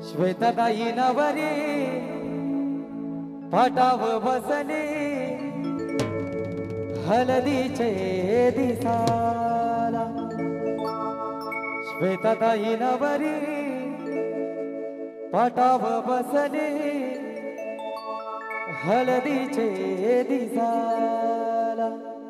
श्वेतदायी नवरी पाटाव बसली हलदीचे दिसाला श्वेतदायी नवरी पाटाव बसली हलदीचे दिसाला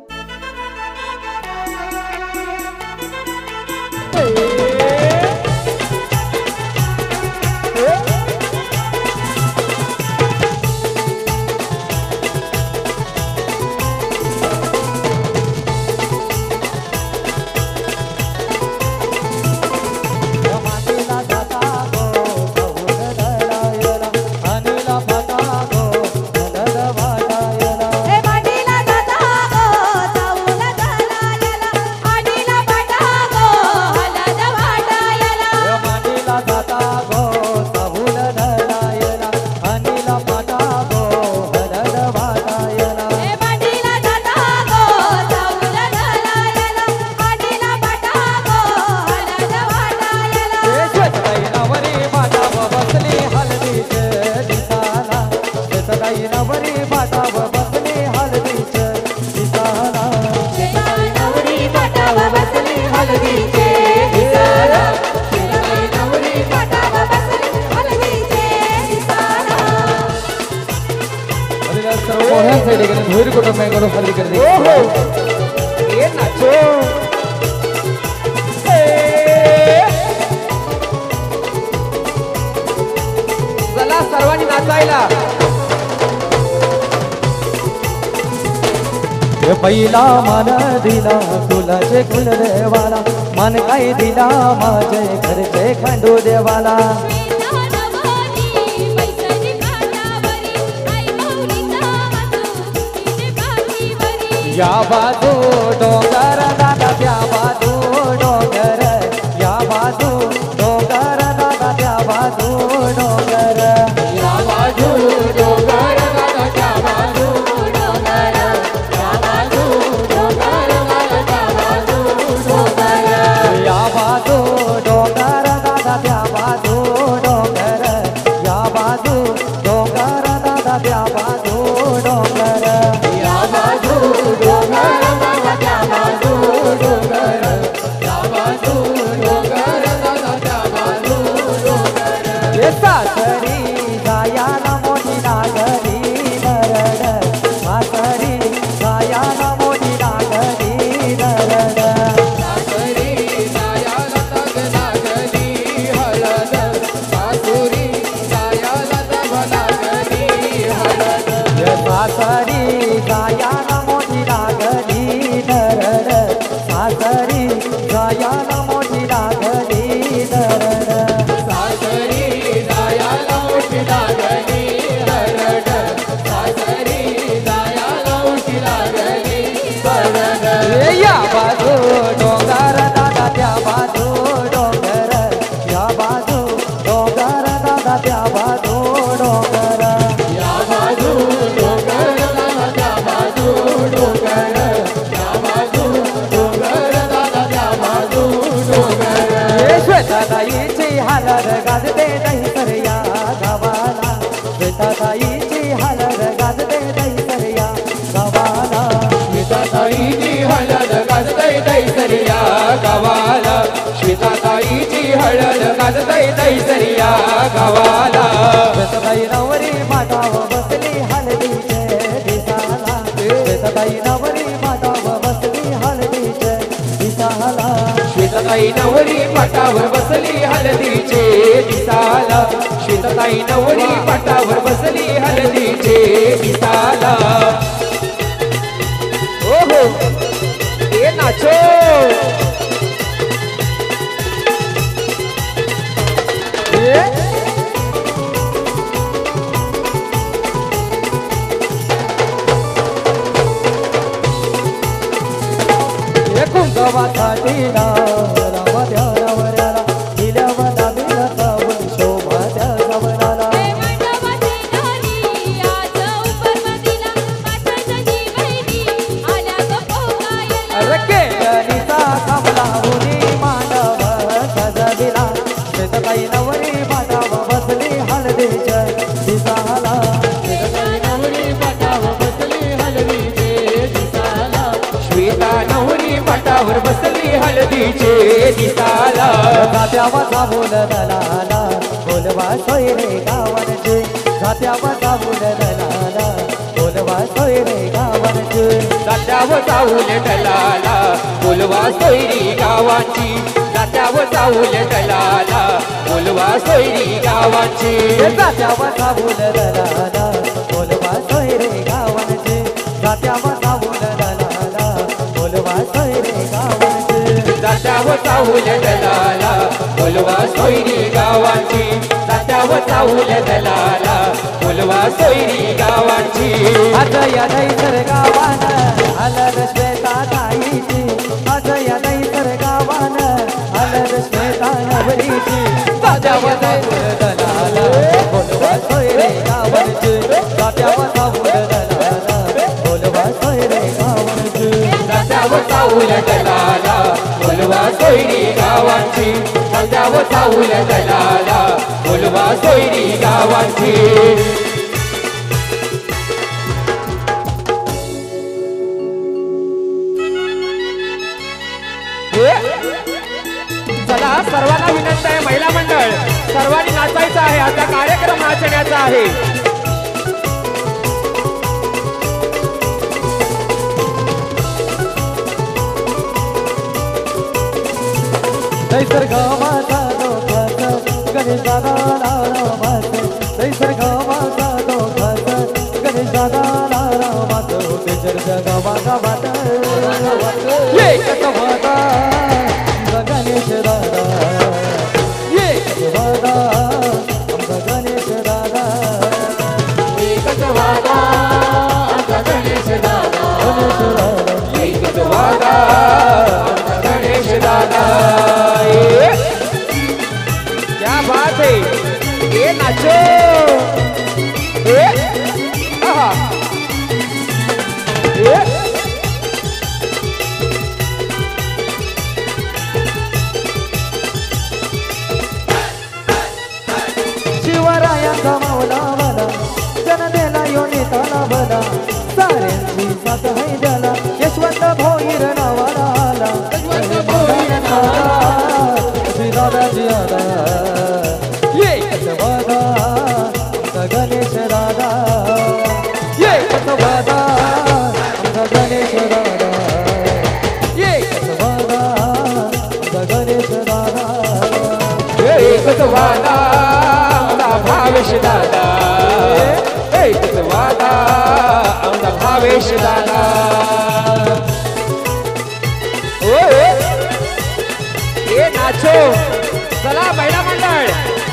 भूर कुटुंब में करो हल्दी कर दे ये नाचो चला सर्वांनी नाचायला पहिला मान दिला फुलाचे फुल देवाला मन काय दिला माझे घरचे खंडू देवाला या बाजू डोंगर दादा त्या बाजू डोंगर या बाजू डोंगर दादा त्या बाजू डोंगर या बाजू डोंगर दादा त्या बाजू डोंगर या बाजू डोंगर दादा त्या बाजू डोंगर या बाजू डोंगर दादा त्या बाजू डोंगर या बाजू डोंगर दादा त्या बाजू डोंगर या बाजू सासरी गायाला मोठी नागरी नरड सासरी गायाला मोठी नागरी नरड सासरी गायाला तग नागरी हळद सासुरी गायाला तग नागरी हळद सासरी गायाला मोठी नागरी नरड सासरी गायाला मोठी नागरी नरड या बाजू डोंगर दादा त्या बाजू डोंगर या बाजू डोंगर दादा त्या बाजू डोंगर या बाजू डोंगर दादा त्या बाजू डोंगर या बाजू डोंगर दादा त्या बाजू डोंगर श्वेताताईची हालर गाजते दहीसर या गावाला श्वेताताईची हालर गाजते दहीसर या गावाला श्वेताताईची हळद गाजते दैसरिया गावाला श्वेताताईची हळद गाजते दैसरिया गावाला श्वेताताई नवरी माटाव बसली हळदीचे दिसाला श्वेताताई नवरी माटाव बसली हळदीचे दिसाला श्वेताताई नवरी पाटावर बसली हळदीचे दिसाला श्वेताताई नवरी पाटावर बसली हळदीचे दिसाला ओहो ये नाचो ये कुंकवासाठी राम ध्यानावऱ्याला दिल्यावता बिलचा शोभा त्या सवनाला कमला मुनी मानव सजविला श्वेताताई नवरी मानव बस हळदीच्या दिसाला नवरी पाटावर बसली हलवीचे दिसाला श्वेता नवरी पाटावर बसली हळदीचे दिसाला जात्यावरचा बोल दलाला बोलवा सोयरे गावांचे जात्यावरचा बोल दलाला बोलवा सोयरे गावांचे जात्यावर जाऊन दलाला बोलवा सोयरी गावाची जात्यावर जाऊन दलाला बोलवा सोयरी गावाची जात्यावरचा बोल दलाला बोलवा सोयरे गावांचे जात्यावरचा बोल दलाला बोलवा सोयरे गावांचे जात्यावर जाऊन दलाला बोलवा सोयरी गावाची जात्यावर जाऊन दलाला बोलवा सोयरी गावाची आज या दैसर गावान आलं श्वेता ताईची आज या दैसर गावान आलं श्वेता नवरीची जात्यावरचा बोल दलाला बोलवा सोयरे गावांचे जात्यावरचा बोल दलाला बोलवा सोयरे गावांचे जात्यावर जाऊन दलाला बोलवा सोयरी गावाची जात्यावर जाऊन दलाला बोलवा सोयरी गावाची चला सर्वांना विनंती आहे महिला मंडळ सर्वांनी नाचायचं आहे आता कार्यक्रम नाचण्याचा आहे दैसर गावाचा दोघाचा गणेशाला रामाच दैसर गावाचा दोघाचा गणेशाला रामाच बेचर जगावा गावात एकच वादा गणेश दादा एकच वादा आमचा गणेश दादा एकच वादा आमचा गणेश दादा गणेश दादा एकच वादा आमचा गणेश दादा क्या बात है ये नाचो आहा शिवरायांचा मावला मला जनतेला योनिताला बला साऱ्यांची साथ है ज्याला यशवंत भोईर नावाला आला दादाजी आला एकच वादा आमचा गणेश दादा एकच वादा आमचा गणेश दादा एकच वादा आमचा गणेश दादा एकच वादा आमचा भावेश दादा एकच वादा आमचा भावेश दादा ये नाचो चला महिला मंडळ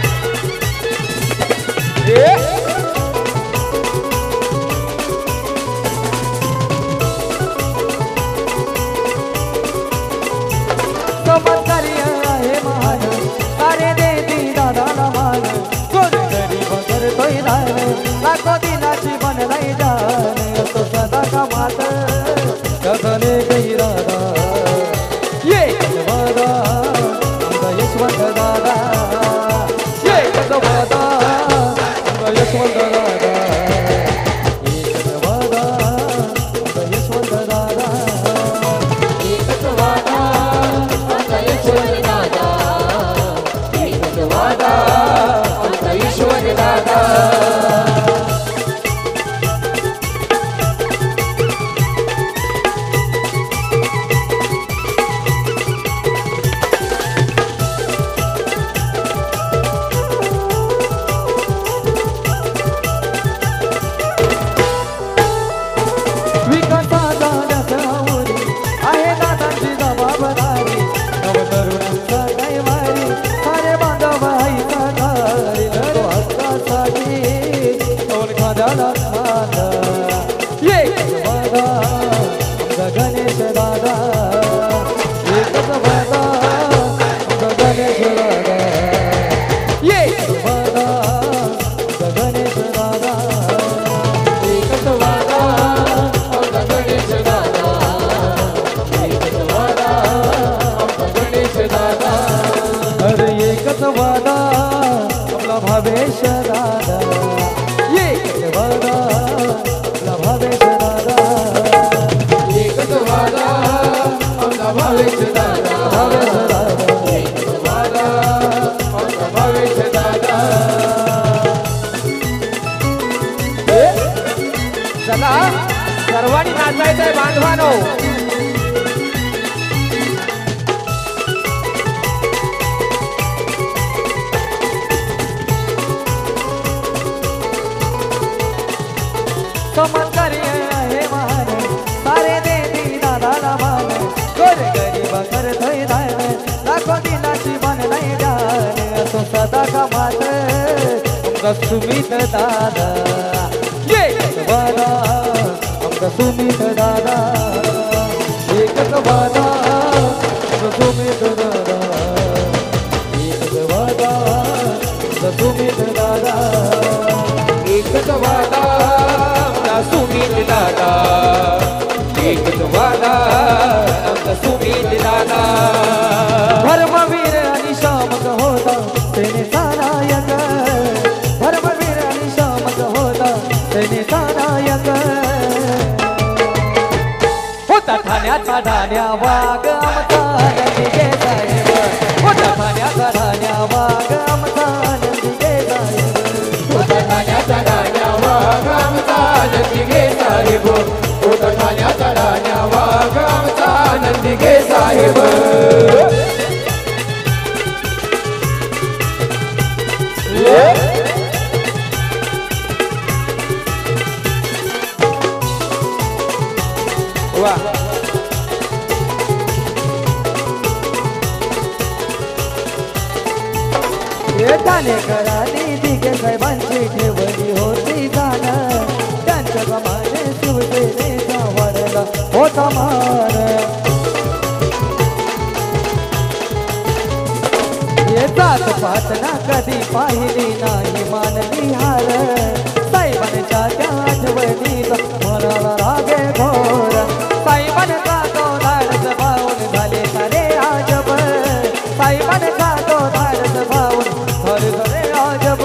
चमत्कारी आहे महान अरे देवी दादाला मान कोण गरीब करतोय दान लाखो दिनाची बनलाय जान तो सदा कामात कथने काही दादा एकच वादा आमचा यशवंत दादा एकच वादा आमचा यशवंत भावेश दादा एकच वादा आपला भावेश दादा एकच वादा आमचा भावेश दादा भावेश दादा एकच वादा आमचा भावेश दादा चला सर्वांनी नाचायचंय बांधवानो. चमत्कारी आहे महान सारे देती दादाला मान गोर गरीब करतोय दान लाखो दिनाची मन नाही जाण असो सदा कामात आमचा सुमित दादा एकच वादा आमचा सुमित दादा एकच वादा आमचा सुमित दादा एकच वादा आमचा सुमित दादा एकच वादा आमचा सुमित दादा एकच वादा आमचा सुमित दादा. धर्मवीर आणि शामक होता सेनेचा नायक धर्मवीर आणि शामक होता सेनेचा नायक होता ठाण्याचा धान्या वाघ आमचा नंदिके साहेब होता ठाण्याचा धान्या वाघ आमचा नंदिके साहेब होता ठाण्याचा राण्या वाघ आमचा नंदिके साहेब होता ठाण्याचा राण्या वाघ आमचा नंदिके साहेब वा ठाणेकरांनी दिघे साहेबांची ठेवली होती जाण त्यांच्या प्रमाणे शिवसेनेचा वाढला होता मान ये जात पात ना कधी पाहिली नाही मानली हार साहेबांच्या त्या आठवणीत मनाला रागे घोर साहेबांचा तो धाडस भाऊन झाले सारे आजब साहेबांचा तो धाडस भाऊन झाले आजब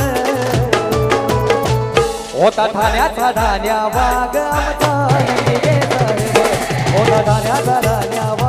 होता ठाण्याचा धान्या वाघ आमचा नंदिके साहेब होता ठाण्याचा धान्या